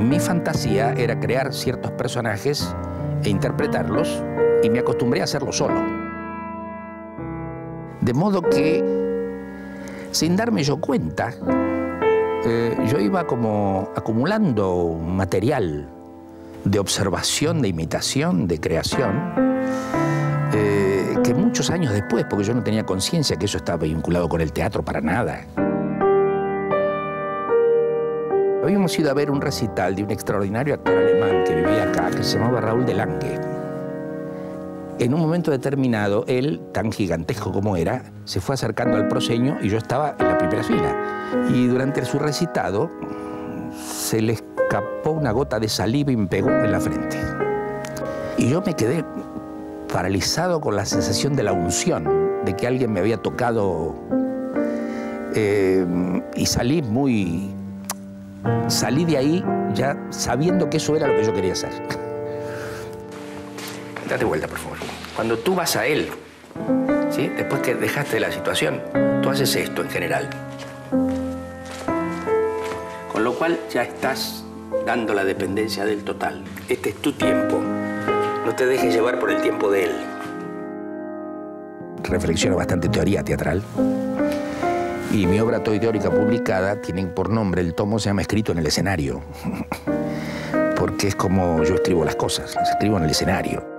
Mi fantasía era crear ciertos personajes e interpretarlos, y me acostumbré a hacerlo solo. De modo que, sin darme yo cuenta, yo iba como acumulando material de observación, de imitación, de creación, que muchos años después, porque yo no tenía conciencia que eso estaba vinculado con el teatro para nada. Habíamos ido a ver un recital de un extraordinario actor alemán que vivía acá, que se llamaba Raúl de Lange. En un momento determinado, él, tan gigantesco como era, se fue acercando al proscenio y yo estaba en la primera fila. Y durante su recitado se le escapó una gota de saliva y me pegó en la frente. Y yo me quedé paralizado con la sensación de la unción, de que alguien me había tocado. Y salí de ahí ya sabiendo que eso era lo que yo quería hacer. Date vuelta, por favor. Cuando tú vas a él, ¿sí? Después que dejaste la situación, tú haces esto en general. Con lo cual ya estás dando la dependencia del total. Este es tu tiempo. No te dejes llevar por el tiempo de él. Reflexiono bastante teoría teatral. Y mi obra teórica publicada tiene por nombre, el tomo se llama Escrito en el escenario. Porque es como yo escribo las cosas, las escribo en el escenario.